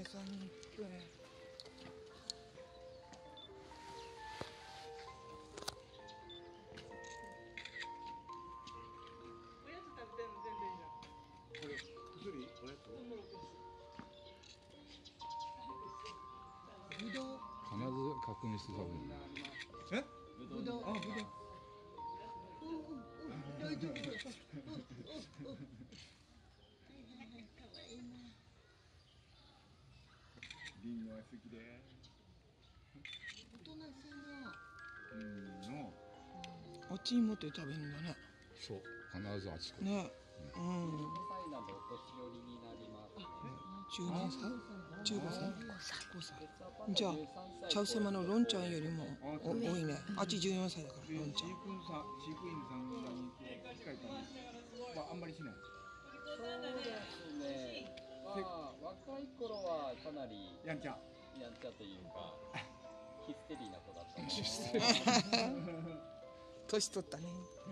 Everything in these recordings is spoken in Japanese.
嫁さんに行って。 おやつ食べてんの全然いいじゃん。 これ薬おやつ。 トウモロコシ。 ぶどう。 必ず確認して食べる。 え？ ぶどう。 あ、ぶどう。 大丈夫。 リンゴは好きで。 おとなしいな。 の。 あっちに持って食べるんだね。 そう、必ずあちこち。 ね。うん。 2歳などお年寄りになりますね。 10何歳？15歳？5歳。じゃあ、 13歳茶臼山のロンちゃんよりも多いね。あっち14歳だから、ロンちゃん。 飼育員さんに近いかな。まあ、あんまりしない。 そうですね。まあ、若い頃はかなりやんちゃ。 やんちゃというか、ヒステリーな子だったんです。 年取ったね。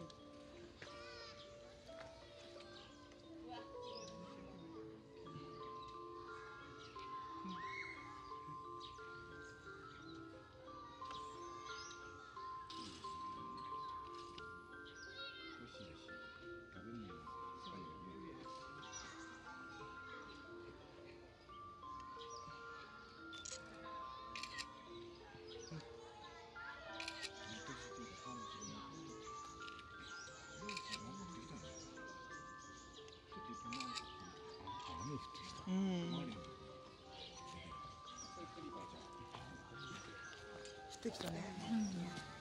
美味しいし、食べるのもいいよね。 雨降ってきた。 うん。降ってきたね。